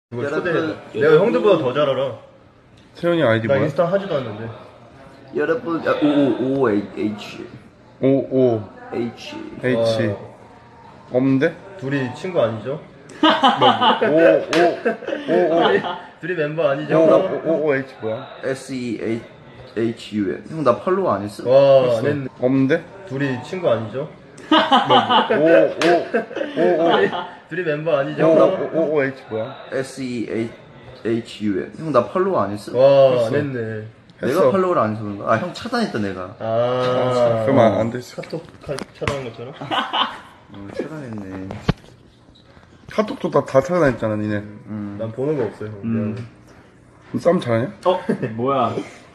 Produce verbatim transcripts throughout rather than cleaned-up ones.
이거 초대. 내가 형들보다 더 잘 알아. 세현이 아이디 나 뭐야? 인스타 하지도 않는데. 여러분, 오오오 H 오오 H H 없는데? 둘이 친구 아니죠? 오오오오 둘이 멤버 아니죠? 오오오 H 뭐야? S E H U N. 형 나 팔로우 안 했어? 와, 안 했네. 없는데? 둘이 친구 아니죠? 오오오오 둘이 멤버 아니죠? 오오오 H 뭐야? S E H U N. 형 나 팔로우 안 했어? 와, 안 했네. 내가 했어. 팔로우를 안 해서 그런가? 아, 형 차단했다 내가. 아, 그러면 안 됐어. 카톡 카, 차단한 것처럼? 어, 차단했네. 카톡도 다, 다 찾아다녔잖아 니네. 음. 난 보는 거 없어요. 음. 너 싸움 잘하냐? 어? 뭐야?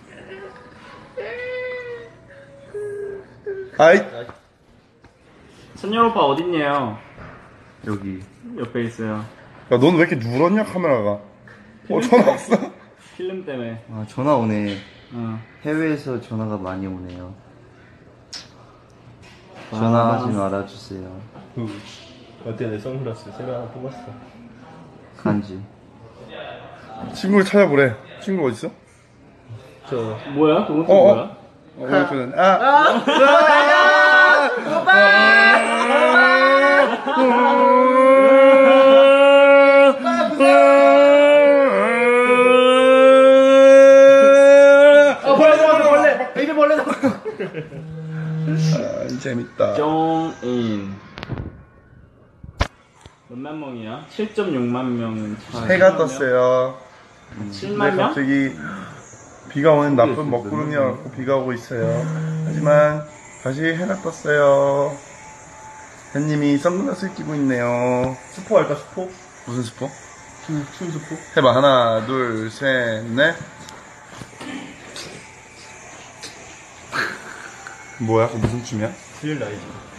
아이 선열 오빠 어딨냐요? 여기. 옆에 있어요. 야 넌 왜 이렇게 누렇냐 카메라가? 어 전화 왔어? 필름 때문에. 아, 전화 오네. 어. 해외에서 전화가 많이 오네요. 전화하지 말아주세요. 그, 어때 내 선글라스 새로 하나 뽑았어. 간지. 친구를 찾아보래. 친구 어딨어? 저 뭐야? 그건 또 어, 어. 뭐야? 어 오늘 아, 아, 아, 재밌다. 정인. 몇만 명이야? 칠 점 육만 명은 차. 해가 떴어요. 칠만 근데 명? 갑자기 비가 오는 나쁜 먹구름이어서 비가 오고 있어요. 하지만 다시 해가 떴어요. 햇님이 선글라스를 끼고 있네요. 스포 할까 스포? 무슨 스포? 춤, 춤 스포? 해봐. 하나, 둘, 셋, 넷. 뭐야? 그거 무슨 춤이야? 수요일 날이지.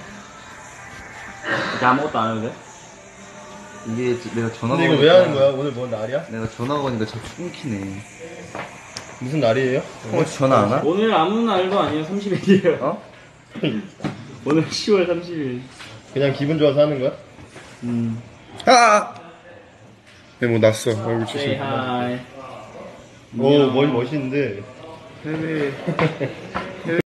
이렇게 아무것도 안 해도 돼? 이게 내가 전화가 근데 이거 왜 하는 거야? 오늘 뭔 날이야? 내가 전화가 오니까 자꾸 끊기네. 무슨 날이에요? 혹시 전화 안 와? 오늘 아무 날도 아니에요. 삼십 일이에요. 어? 오늘 시월 삼십 일. 그냥 기분 좋아서 하는 거야? 음. 아! 네, 뭐 났어. 얼굴 Say 조심. hi. 오, 머리 멋있는데. 해외. 해외.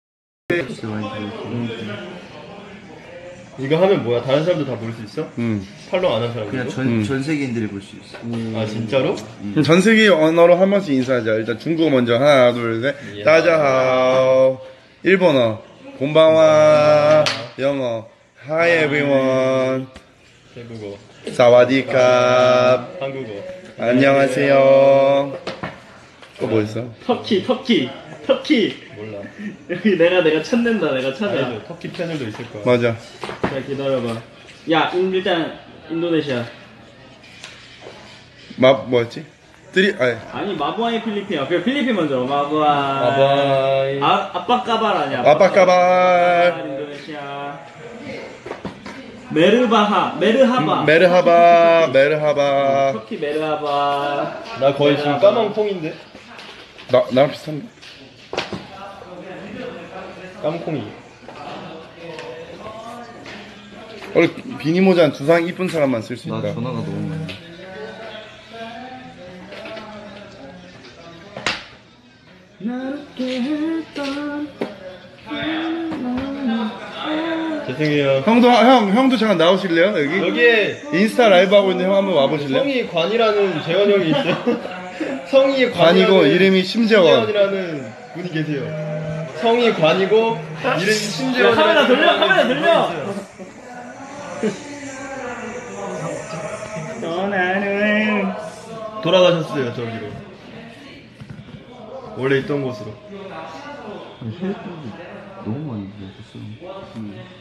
이거 하면 뭐야? 다른 사람도 다 볼 수 있어? 음. 팔로우 안 한 사람도? 그냥 전, 음. 전 세계인들이 볼 수 있어. 아, 진짜로? 그럼 전 세계 언어로 한 번씩 인사하자. 일단 중국어 먼저. 하나, 둘, 셋. 예. 따자하오. 일본어. 곤방와. 영어. Hi everyone. 태국어. 사와디캅. 한국어. 안녕하세요. 또 뭐 있어? 터키, 터키, 터키. 몰라. 여기 내가 내가 찾는다. 내가 찾아. 알죠. 터키 채널도 있을 거야. 맞아. 자 기다려봐. 야, 인, 일단 인도네시아. 마, 뭐였지? 뜨리, 아니. 아니 마부아이 필리핀이야. 그 필리핀 먼저. 마부아이. 아바이. 아, 아빠까발 아니야. 아빠까발. 인도네시아. 메르바하, 메르하바. 메르하바, 메르하바. 터키 메르하바. 나 거의 지금 까만 콩인데? 나, 나랑 비슷한데? 깜콩이. 원래 비니 모자는 두상 이쁜 사람만 쓸 수 나 있다. 전화가 너무 많아. 죄송해요. 형도, 형, 형도 잠깐 나오실래요? 여기? 여기에 인스타 라이브 하고 있는데 형 한번 와보실래요? 성이 관이라는 재원 형이 있어요. 성이 관이고 관이라는 이름이 심재원. 심재원이라는 분이 계세요. 성이 관이고 이름이 심재원. 카메라 돌려, 카메라 돌려. 너나는 돌아가셨어요 저기로. 원래 있던 곳으로. 너무 많이 들었어.